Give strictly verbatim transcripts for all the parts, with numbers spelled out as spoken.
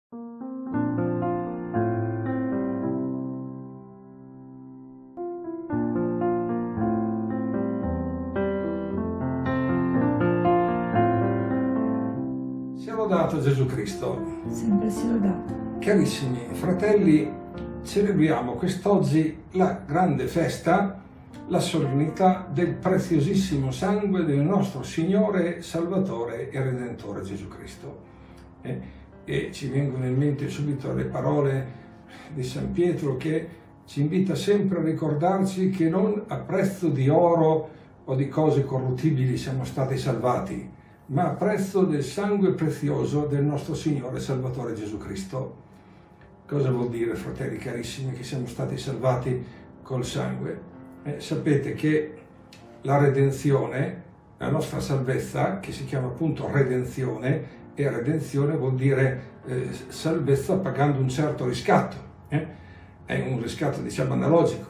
Sia lodato Gesù Cristo. Sempre sia lodato. Carissimi fratelli, celebriamo quest'oggi la grande festa, la solennità del preziosissimo sangue del nostro Signore, Salvatore e Redentore Gesù Cristo. Eh, e ci vengono in mente subito le parole di San Pietro, che ci invita sempre a ricordarci che non a prezzo di oro o di cose corruttibili siamo stati salvati, ma a prezzo del sangue prezioso del nostro Signore Salvatore Gesù Cristo. Cosa vuol dire, fratelli carissimi, che siamo stati salvati col sangue? Eh, sapete che la redenzione, la nostra salvezza, che si chiama appunto redenzione, e redenzione vuol dire eh, salvezza pagando un certo riscatto, eh? È un riscatto, diciamo, analogico.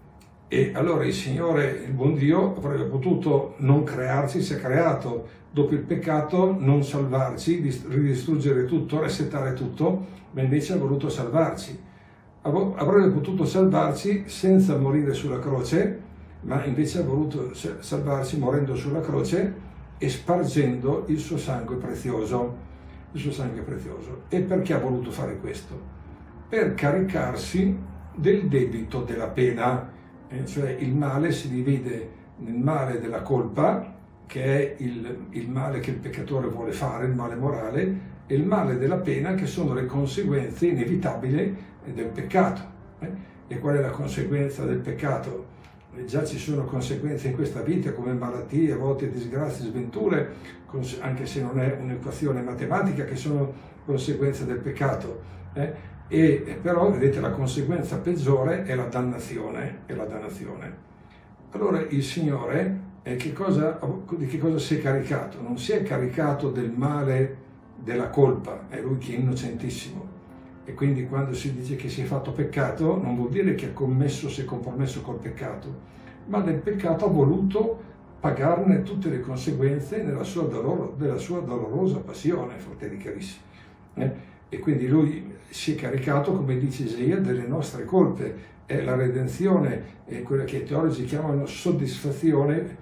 E allora il Signore, il buon Dio, avrebbe potuto non crearci, si è creato dopo il peccato, non salvarci, ridistruggere tutto, resettare tutto, ma invece ha voluto salvarci. Avrebbe potuto salvarci senza morire sulla croce, ma invece ha voluto salvarci morendo sulla croce e spargendo il suo sangue prezioso. Il suo sangue prezioso. E perché ha voluto fare questo? Per caricarsi del debito della pena. Eh, cioè il male si divide nel male della colpa, che è il, il male che il peccatore vuole fare, il male morale, e il male della pena, che sono le conseguenze inevitabili del peccato. Eh? E qual è la conseguenza del peccato? Eh, già ci sono conseguenze in questa vita, come malattie, a volte disgrazie, sventure, anche se non è un'equazione matematica, che sono conseguenze del peccato. Eh? E però, vedete, la conseguenza peggiore è la dannazione, è la dannazione. Allora il Signore eh, che cosa, di che cosa si è caricato? Non si è caricato del male della colpa, è Lui che è innocentissimo. E quindi quando si dice che si è fatto peccato, non vuol dire che ha commesso, si è compromesso col peccato, ma del peccato ha voluto pagarne tutte le conseguenze nella sua, doloro, della sua dolorosa passione, fratelli carissimi. Eh? E quindi Lui si è caricato, come dice Isaia, delle nostre colpe. È la redenzione, è quella che i teologi chiamano soddisfazione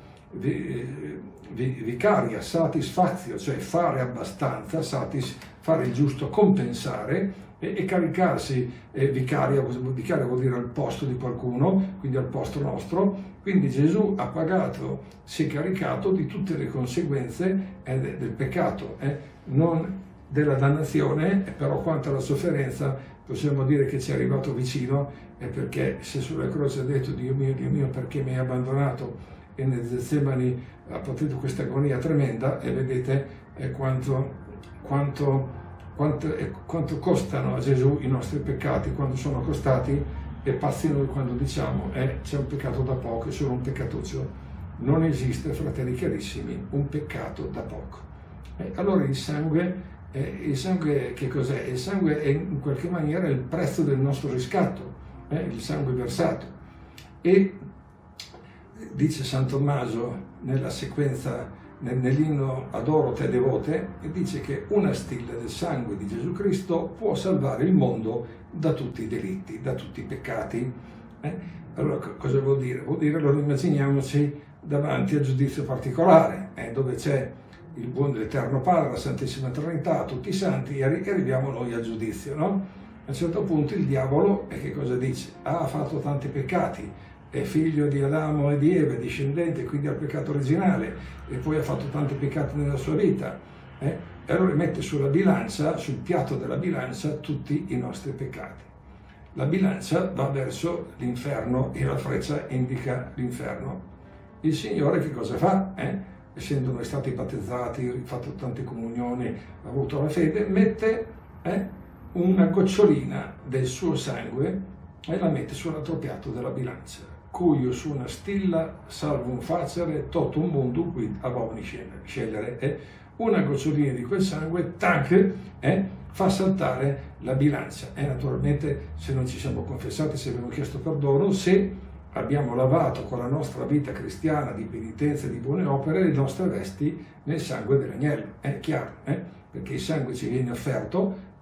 vicaria, satisfazio, cioè fare abbastanza, satis, fare il giusto, compensare e, e caricarsi. Eh, vicaria, vicaria vuol dire al posto di qualcuno, quindi al posto nostro. Quindi Gesù ha pagato, si è caricato di tutte le conseguenze eh, del peccato, eh, non della dannazione, però quanto alla sofferenza possiamo dire che ci è arrivato vicino, è perché se sulla croce ha detto Dio mio, Dio mio, perché mi hai abbandonato, e nel Getsemani ha patito questa agonia tremenda, e vedete eh, quanto, quanto, quanto, eh, quanto costano a Gesù i nostri peccati, quando sono costati, e pazzi noi quando diciamo eh, c'è un peccato da poco, è solo un peccatuccio. Non esiste, fratelli carissimi, un peccato da poco. Eh, allora il sangue Eh, il sangue che cos'è? Il sangue è in qualche maniera il prezzo del nostro riscatto, eh, il sangue versato. E dice San Tommaso nella sequenza, nel, nell'inno Adoro te devote, e dice che una stilla del sangue di Gesù Cristo può salvare il mondo da tutti i delitti, da tutti i peccati. Eh? Allora cosa vuol dire? Vuol dire, allora immaginiamoci davanti a giudizio particolare, eh, dove c'è il buon dell'Eterno Padre, la Santissima Trinità, tutti i santi, e arriviamo noi al giudizio, no? A un certo punto il diavolo, e che cosa dice? Ah, ha fatto tanti peccati, è figlio di Adamo e di Eva, discendente quindi al peccato originale, e poi ha fatto tanti peccati nella sua vita. Eh? E allora mette sulla bilancia, sul piatto della bilancia, tutti i nostri peccati. La bilancia va verso l'inferno e la freccia indica l'inferno. Il Signore che cosa fa? Eh? Essendo noi stati battezzati, fatto tante comunioni, avuto la fede, mette eh, una gocciolina del suo sangue e la mette sull'altro piatto della bilancia. Cuio su una stilla salvum facere totum mundum quid abomini scegliere. Eh? Una gocciolina di quel sangue, tac, eh, fa saltare la bilancia. E naturalmente, se non ci siamo confessati, se abbiamo chiesto perdono, se abbiamo lavato con la nostra vita cristiana di penitenza e di buone opere le nostre vesti nel sangue dell'agnello, è chiaro, eh? Perché il sangue ci viene offerto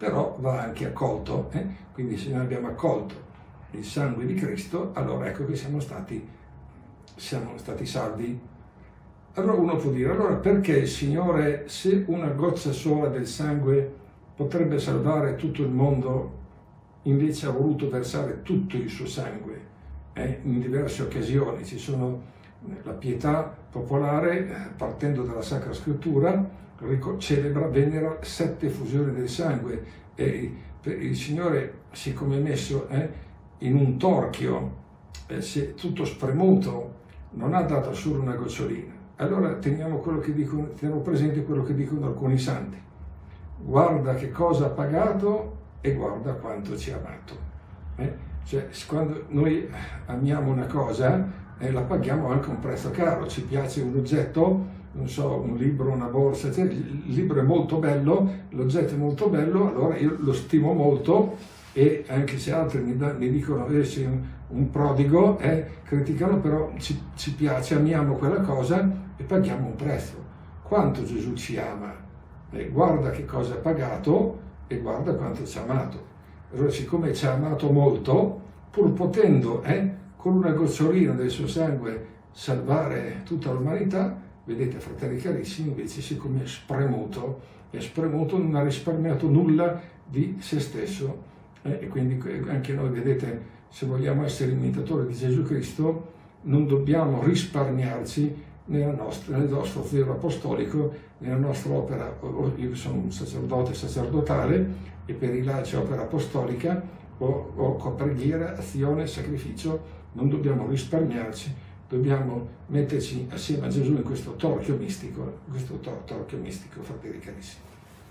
però va anche accolto, eh? Quindi se noi abbiamo accolto il sangue di Cristo, allora ecco che siamo stati, siamo stati salvi. Allora uno può dire, allora perché il Signore, se una goccia sola del sangue potrebbe salvare tutto il mondo, invece ha voluto versare tutto il suo sangue? Eh? In diverse occasioni ci sono la pietà popolare, partendo dalla Sacra Scrittura, celebra, venera sette effusioni del sangue, e il Signore, siccome è messo eh, in un torchio, eh, si è tutto spremuto, non ha dato solo una gocciolina. Allora teniamo, quello che dicono, teniamo presente quello che dicono alcuni santi: guarda che cosa ha pagato e guarda quanto ci ha amato. Eh? Cioè, quando noi amiamo una cosa, eh, la paghiamo anche un prezzo caro. Ci piace un oggetto, non so, un libro, una borsa, cioè, il libro è molto bello, l'oggetto è molto bello, allora io lo stimo molto, e anche se altri mi, da, mi dicono che sei un, un prodigo, eh, criticano, però ci, ci piace, amiamo quella cosa e paghiamo un prezzo. Quanto Gesù ci ama, eh, guarda che cosa ha pagato e guarda quanto ci ha amato. Allora, siccome ci ha amato molto, pur potendo eh, con una gocciolina del suo sangue salvare tutta l'umanità, vedete, fratelli carissimi, invece siccome è spremuto, è spremuto, non ha risparmiato nulla di se stesso. Eh, e quindi anche noi, vedete, se vogliamo essere imitatori di Gesù Cristo, non dobbiamo risparmiarci nella nostra, nel nostro vero apostolico, nella nostra opera. Io sono un sacerdote sacerdotale e per i laici opera apostolica, o, o preghiera, azione, sacrificio. Non dobbiamo risparmiarci, dobbiamo metterci assieme a Gesù in questo torchio mistico, questo tor- torchio mistico, fratelli carissimi.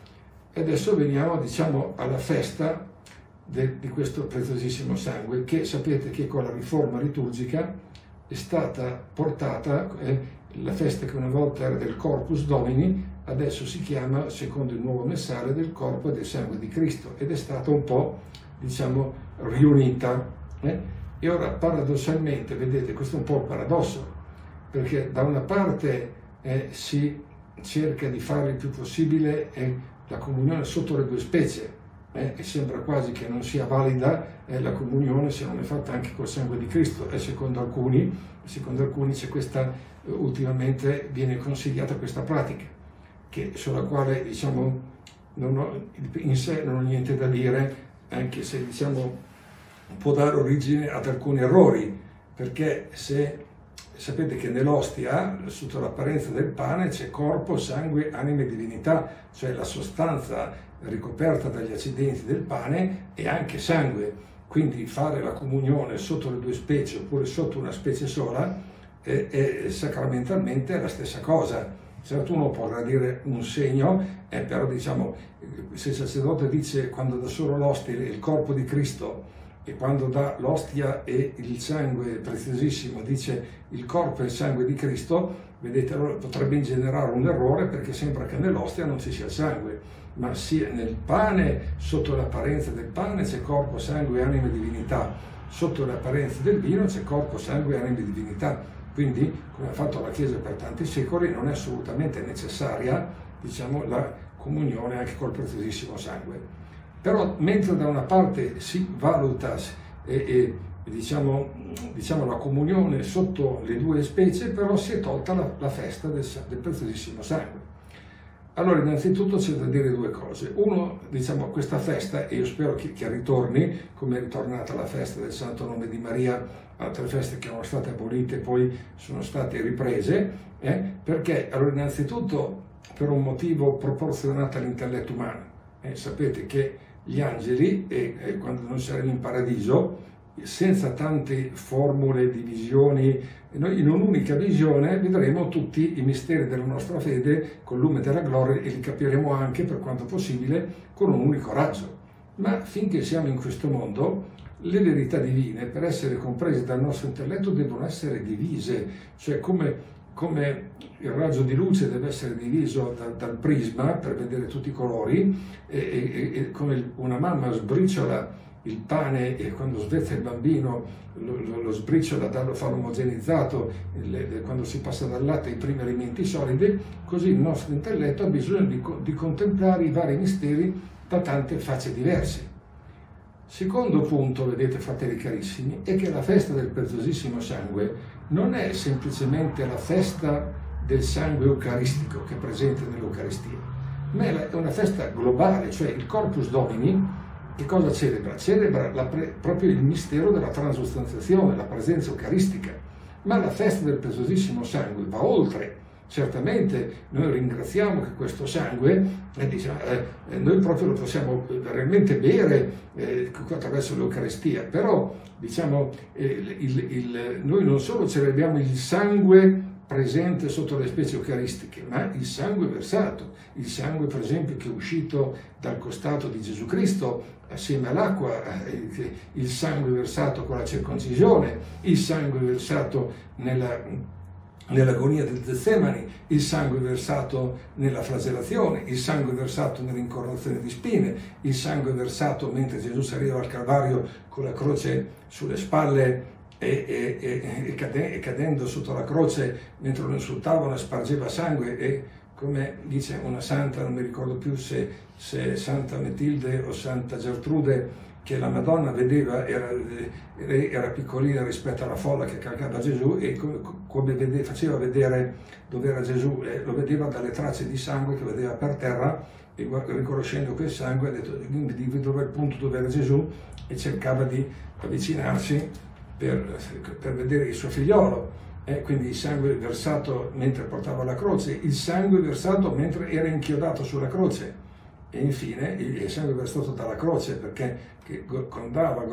E adesso veniamo, diciamo, alla festa de, di questo preziosissimo sangue, che sapete che con la riforma liturgica è stata portata, eh, la festa che una volta era del Corpus Domini, adesso si chiama, secondo il nuovo messale, del corpo e del sangue di Cristo, ed è stata un po', diciamo, riunita. Eh? E ora, paradossalmente, vedete, questo è un po' un paradosso, perché da una parte eh, si cerca di fare il più possibile eh, la comunione sotto le due specie, eh, e sembra quasi che non sia valida eh, la comunione se non è fatta anche col sangue di Cristo, e secondo alcuni, secondo alcuni c'è questa, eh, ultimamente viene consigliata questa pratica, che, sulla quale, diciamo, non ho, in sé non ho niente da dire, anche se, diciamo, può dare origine ad alcuni errori, perché se sapete che nell'ostia, sotto l'apparenza del pane, c'è corpo, sangue, anima e divinità, cioè la sostanza ricoperta dagli accidenti del pane e anche sangue. Quindi fare la comunione sotto le due specie oppure sotto una specie sola è, è sacramentalmente la stessa cosa. Certo, uno può gradire un segno, eh, però, diciamo, se il sacerdote dice, quando dà solo l'ostia, il corpo di Cristo, e quando dà l'ostia e il sangue preziosissimo dice il corpo e il sangue di Cristo, vedete, allora potrebbe ingenerare un errore, perché sembra che nell'ostia non ci sia il sangue, ma sia nel pane, sotto l'apparenza del pane c'è corpo, sangue, anima e divinità, sotto l'apparenza del vino c'è corpo, sangue, anima e divinità. Quindi, come ha fatto la Chiesa per tanti secoli, non è assolutamente necessaria, diciamo, la comunione anche col preziosissimo sangue. Però, mentre da una parte si valuta e, e diciamo, diciamo la comunione sotto le due specie, però si è tolta la, la festa del, del preziosissimo sangue. Allora, innanzitutto c'è da dire due cose. Uno, diciamo, questa festa, e io spero che, che ritorni, come è ritornata la festa del Santo Nome di Maria, altre feste che erano state abolite e poi sono state riprese, eh, perché, allora, innanzitutto, per un motivo proporzionato all'intelletto umano. Eh, sapete che gli angeli, e, e quando noi saremo in paradiso, senza tante formule di visioni, noi in un'unica visione vedremo tutti i misteri della nostra fede col lume della gloria, e li capiremo anche, per quanto possibile, con un unico raggio. Ma finché siamo in questo mondo, le verità divine, per essere comprese dal nostro intelletto, devono essere divise, cioè come come il raggio di luce deve essere diviso da, dal prisma per vedere tutti i colori, e, e, e come una mamma sbriciola il pane e quando svezza il bambino lo, lo, lo sbriciola, lo fa omogenizzato, le, le, quando si passa dal latte ai primi alimenti solidi, così il nostro intelletto ha bisogno di, di contemplare i vari misteri da tante facce diverse. Secondo punto, vedete fratelli carissimi, è che la festa del preziosissimo sangue non è semplicemente la festa del sangue eucaristico che è presente nell'Eucaristia, ma è una festa globale, cioè il Corpus Domini che cosa celebra? Celebra la pre, proprio il mistero della transustanziazione, la presenza eucaristica, ma la festa del preziosissimo sangue va oltre. Certamente noi ringraziamo che questo sangue, eh, diciamo, eh, noi proprio lo possiamo realmente bere eh, attraverso l'Eucaristia, però diciamo, eh, il, il, noi non solo celebriamo il sangue presente sotto le specie eucaristiche, ma il sangue versato, il sangue per esempio che è uscito dal costato di Gesù Cristo assieme all'acqua, eh, il sangue versato con la circoncisione, il sangue versato nella nell'agonia del Getsemani, il sangue versato nella flagellazione, il sangue versato nell'incoronazione di spine, il sangue versato mentre Gesù saliva al Calvario con la croce sulle spalle e, e, e, e, cade, e cadendo sotto la croce mentre lo insultavano spargeva sangue e, come dice una santa, non mi ricordo più se, se Santa Metilde o Santa Gertrude, che la Madonna vedeva, era, era piccolina rispetto alla folla che calcava Gesù e come vede, faceva vedere dove era Gesù, e lo vedeva dalle tracce di sangue che vedeva per terra e riconoscendo quel sangue ha detto individuava il punto dove era Gesù e cercava di avvicinarsi per, per vedere il suo figliolo. Eh, quindi il sangue versato mentre portava la croce, il sangue versato mentre era inchiodato sulla croce. E infine il sangue versato dalla croce, perché che condava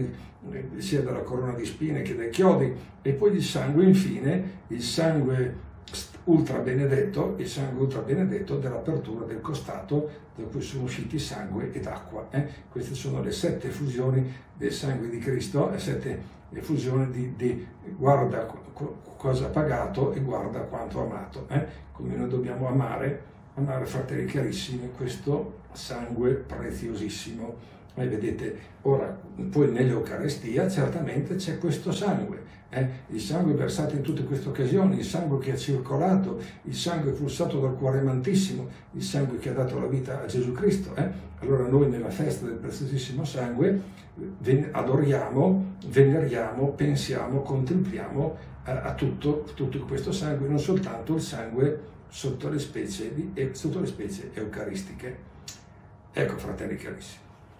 sia dalla corona di spine che dai chiodi, e poi il sangue, infine, il sangue ultra benedetto, il sangue ultra benedetto dell'apertura del costato da cui sono usciti sangue ed acqua. Eh? Queste sono le sette fusioni del sangue di Cristo, le sette fusioni di, di guarda cosa ha pagato e guarda quanto ha amato. Eh? Come noi dobbiamo amare amare, fratelli carissimi, questo sangue preziosissimo. E vedete, ora, poi nell'Eucaristia certamente c'è questo sangue, eh? il sangue versato in tutte queste occasioni, il sangue che ha circolato, il sangue pulsato dal cuore amantissimo, il sangue che ha dato la vita a Gesù Cristo. Eh? Allora noi nella festa del preziosissimo sangue adoriamo, veneriamo, pensiamo, contempliamo a, a tutto, tutto questo sangue, non soltanto il sangue sotto le specie, di, sotto le specie eucaristiche. Ecco, fratelli carissimi.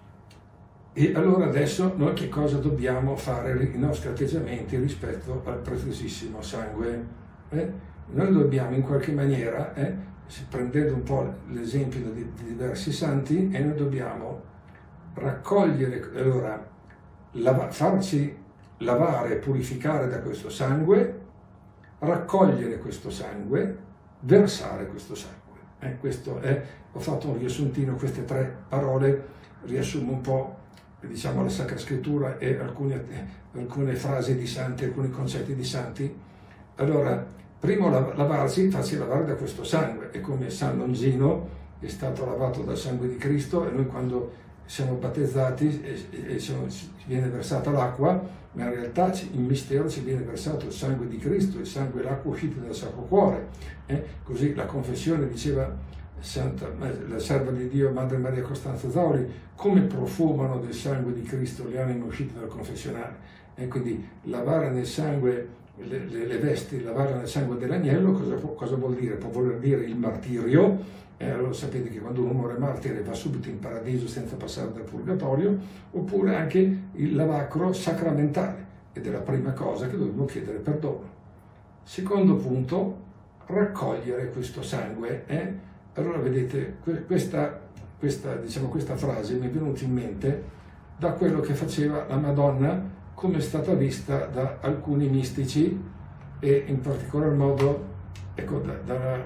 E allora adesso noi che cosa dobbiamo fare i nostri atteggiamenti rispetto al preziosissimo sangue? Eh? Noi dobbiamo in qualche maniera, eh, prendendo un po' l'esempio di, di diversi santi, e noi dobbiamo raccogliere, allora, lava, farci lavare e purificare da questo sangue, raccogliere questo sangue, versare questo sangue. Eh, questo è, ho fatto un riassuntino, queste tre parole riassumo un po', diciamo, la Sacra Scrittura e alcune, alcune frasi di santi, alcuni concetti di santi. Allora, primo lavarsi, farsi lavare da questo sangue, è come San Longino è stato lavato dal sangue di Cristo, e noi quando siamo battezzati e, e siamo, ci viene versata l'acqua, ma in realtà in mistero ci viene versato il sangue di Cristo, il sangue e l'acqua usciti dal Sacro Cuore. Eh? Così la confessione diceva Santa, la serva di Dio, Madre Maria Costanza Zauri, come profumano del sangue di Cristo le anime uscite dal confessionale. E quindi lavare nel sangue le, le, le vesti, lavare nel sangue dell'agnello, cosa, cosa vuol dire? Può voler dire il martirio. Eh, allora sapete che quando uno muore martire va subito in paradiso senza passare dal purgatorio, oppure anche il lavacro sacramentale, ed è la prima cosa che dobbiamo chiedere perdono. Secondo punto, raccogliere questo sangue. Eh? Allora vedete, questa, questa, diciamo, questa frase mi è venuta in mente da quello che faceva la Madonna, come è stata vista da alcuni mistici, e in particolar modo ecco, da, da,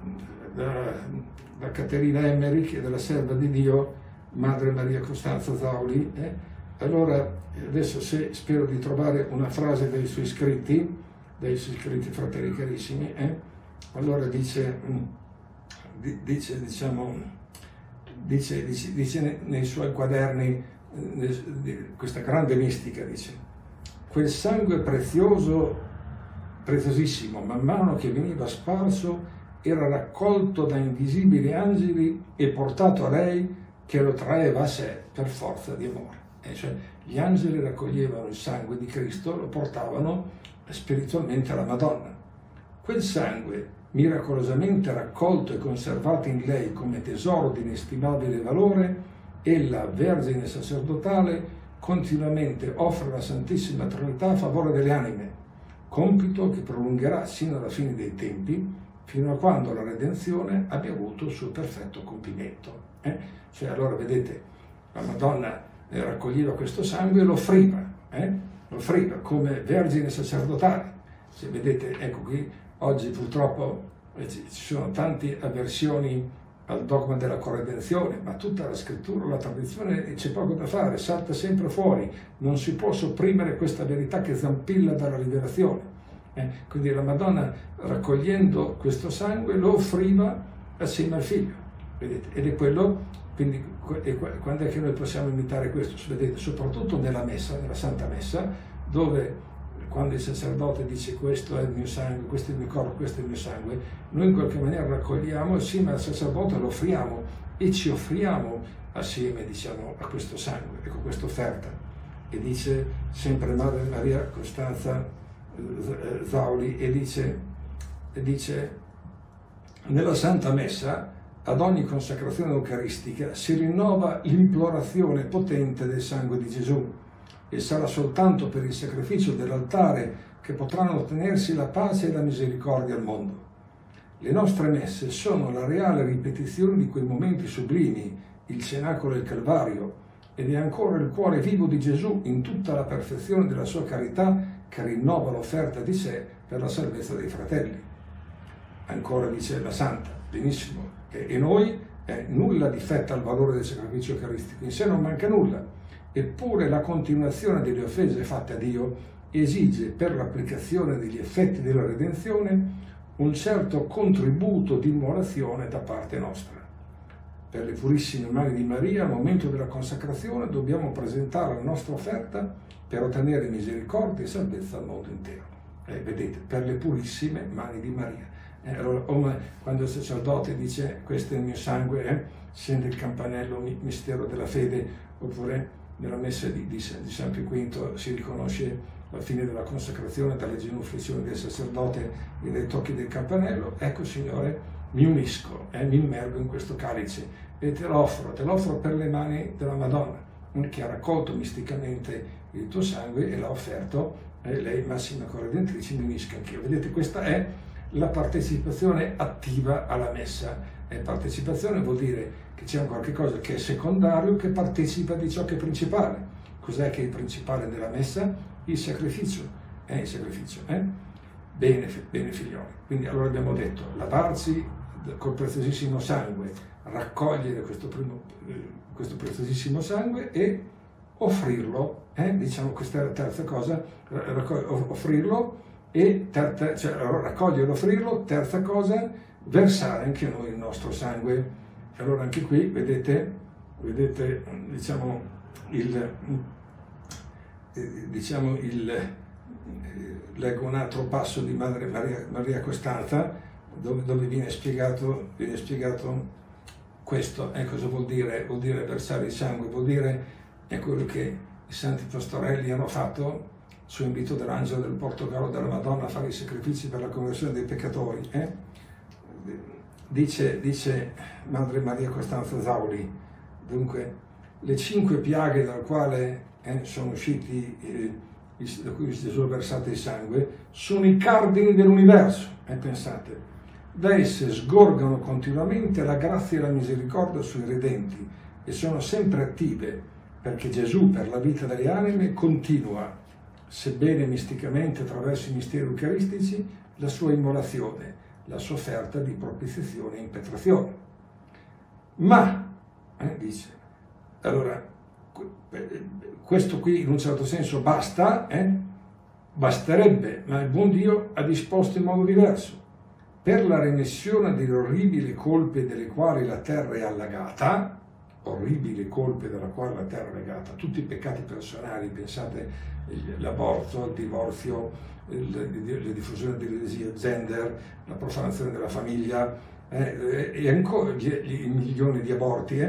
da, da Caterina Emmerich e dalla serva di Dio Madre Maria Costanza Zauli. Eh? Allora adesso se spero di trovare una frase dei suoi scritti, dei suoi scritti fratelli carissimi, eh? allora dice... Dice, diciamo, dice, dice, dice nei suoi quaderni questa grande mistica, dice: quel sangue prezioso, preziosissimo, man mano che veniva sparso, era raccolto da invisibili angeli e portato a lei, che lo traeva a sé per forza di amore. E cioè, gli angeli raccoglievano il sangue di Cristo, lo portavano spiritualmente alla Madonna. Quel sangue, miracolosamente raccolto e conservato in lei come tesoro di inestimabile valore, ella, Vergine sacerdotale, continuamente offre alla Santissima Trinità a favore delle anime, compito che prolungherà sino alla fine dei tempi, fino a quando la redenzione abbia avuto il suo perfetto compimento. Eh? Cioè, allora, vedete, la Madonna eh, raccoglieva questo sangue e lo offriva, eh? lo offriva come Vergine sacerdotale. Se vedete, ecco qui, oggi purtroppo eh, ci sono tante avversioni al dogma della corredenzione, ma tutta la scrittura, la tradizione, c'è poco da fare, salta sempre fuori, non si può sopprimere questa verità che zampilla dalla liberazione. Eh? Quindi la Madonna, raccogliendo questo sangue, lo offriva assieme al figlio, vedete? Ed è quello, quindi e quando è che noi possiamo imitare questo? Vedete, soprattutto nella messa, nella Santa Messa, dove quando il sacerdote dice questo è il mio sangue, questo è il mio corpo, questo è il mio sangue, noi in qualche maniera raccogliamo assieme al sacerdote, lo offriamo e ci offriamo assieme, diciamo, a questo sangue, ecco, questa offerta. E dice sempre Madre Maria Costanza Zauli, e dice, e dice nella Santa Messa, ad ogni consacrazione eucaristica si rinnova l'implorazione potente del sangue di Gesù, e sarà soltanto per il sacrificio dell'altare che potranno ottenersi la pace e la misericordia al mondo. Le nostre messe sono la reale ripetizione di quei momenti sublimi, il cenacolo e il Calvario, ed è ancora il cuore vivo di Gesù in tutta la perfezione della sua carità che rinnova l'offerta di sé per la salvezza dei fratelli. Ancora dice la Santa, benissimo, e, e noi eh, nulla difetta al valore del sacrificio eucaristico, in sé non manca nulla. Eppure la continuazione delle offese fatte a Dio esige per l'applicazione degli effetti della redenzione un certo contributo di immolazione da parte nostra. Per le purissime mani di Maria, al momento della consacrazione, dobbiamo presentare la nostra offerta per ottenere misericordia e salvezza al mondo intero. Eh, vedete, per le purissime mani di Maria. Eh, allora, quando il sacerdote dice questo è il mio sangue, eh, scende il campanello, mistero della fede, oppure nella messa di, di, di San Pio V si riconosce la fine della consacrazione dalle genuflessioni del sacerdote e dai tocchi del campanello. Ecco, Signore, mi unisco, eh, mi immergo in questo calice e te lo offro, te lo offro per le mani della Madonna, che ha raccolto misticamente il tuo sangue e l'ha offerto, e lei, massima corredentrice, mi unisco anch'io. Vedete, questa è la partecipazione attiva alla messa. E partecipazione vuol dire che c'è un qualche cosa che è secondario, che partecipa di ciò che è principale. Cos'è che è il principale della messa? Il sacrificio. È il sacrificio. Eh? Bene, bene figlioli. Quindi allora abbiamo detto, lavarsi col preziosissimo sangue, raccogliere questo, primo, questo preziosissimo sangue e offrirlo. Eh? Diciamo, questa è la terza cosa, offrirlo e terza, cioè, raccogliere e offrirlo. Terza cosa, versare anche noi il nostro sangue. Allora anche qui vedete, vedete diciamo il, diciamo il, leggo un altro passo di Madre Maria, Maria Costanza dove, dove viene spiegato, viene spiegato questo. E cosa vuol dire? Vuol dire versare il sangue, vuol dire è quello che i santi pastorelli hanno fatto su invito dell'angelo del Portogallo della Madonna a fare i sacrifici per la conversione dei peccatori. Eh? Dice, dice Madre Maria Costanza Zauli, dunque, le cinque piaghe dal quale eh, sono usciti, eh, da cui Gesù ha versato il sangue, sono i cardini dell'universo, e eh, pensate, da esse sgorgano continuamente la grazia e la misericordia sui redenti e sono sempre attive, perché Gesù, per la vita delle anime, continua, sebbene misticamente attraverso i misteri eucaristici, la sua immolazione, la sua offerta di propiziazione e impetrazione. Ma, eh, dice, allora, questo qui in un certo senso basta, eh? basterebbe, ma il buon Dio ha disposto in modo diverso. Per la remissione delle orribili colpe delle quali la terra è allagata, orribili colpe della quale la terra è allagata, tutti i peccati personali, pensate l'aborto, il divorzio, la diffusione dell'eresia gender, la profanazione della famiglia eh, e ancora gli, gli milioni di aborti, eh,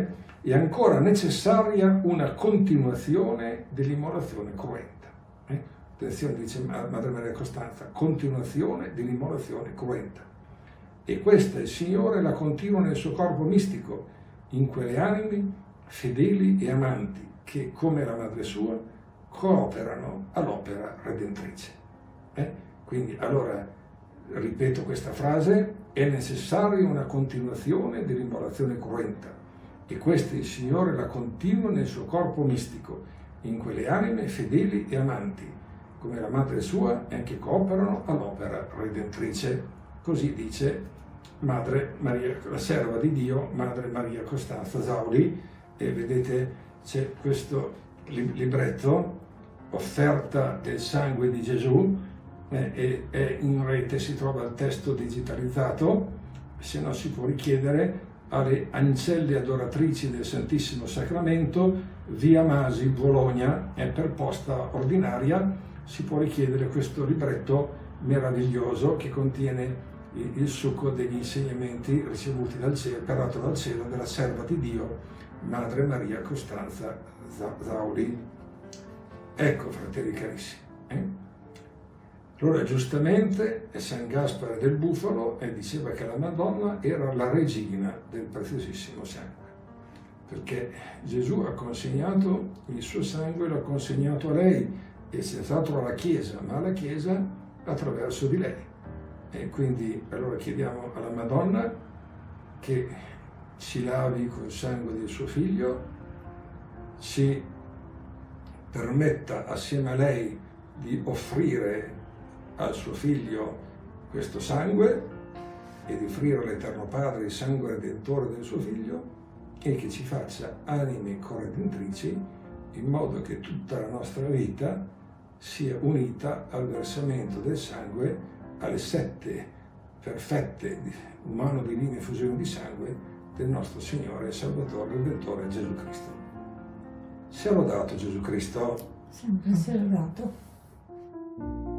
è ancora necessaria una continuazione dell'immolazione cruenta. Eh? Attenzione, dice Madre Maria Costanza, continuazione dell'immolazione cruenta. E questa il Signore la continua nel suo corpo mistico, in quelle anime fedeli e amanti che, come la madre sua, cooperano all'opera redentrice. Eh? Quindi, allora, ripeto questa frase, è necessaria una continuazione dell'immolazione cruenta, e questa il Signore la continua nel suo corpo mistico, in quelle anime fedeli e amanti, come la madre sua, e che cooperano all'opera redentrice. Così dice Madre Maria, la serva di Dio, Madre Maria Costanza Zauli, e vedete c'è questo libretto, Offerta del sangue di Gesù, eh, e, e in rete si trova il testo digitalizzato, se no si può richiedere alle ancelle adoratrici del Santissimo Sacramento, via Masi, Bologna, e per posta ordinaria si può richiedere questo libretto meraviglioso che contiene il succo degli insegnamenti ricevuti dal cielo, perlato dal cielo, della serva di Dio, Madre Maria Costanza Zauli. Ecco, fratelli carissimi, eh? Allora giustamente San Gaspare del Bufalo eh, diceva che la Madonna era la regina del preziosissimo sangue, perché Gesù ha consegnato il suo sangue, l'ha consegnato a lei, e senz'altro alla Chiesa, ma alla Chiesa attraverso di lei. E quindi allora chiediamo alla Madonna che ci lavi col sangue del suo figlio, ci permetta assieme a lei di offrire al suo figlio questo sangue e di offrire all'Eterno Padre il sangue redentore del suo figlio, e che ci faccia anime corredentrici, in modo che tutta la nostra vita sia unita al versamento del sangue, alle sette perfette umano-divine fusioni di sangue del nostro Signore, Salvatore, Redentore Gesù Cristo. Sia lodato Gesù Cristo. Sempre sia lodato.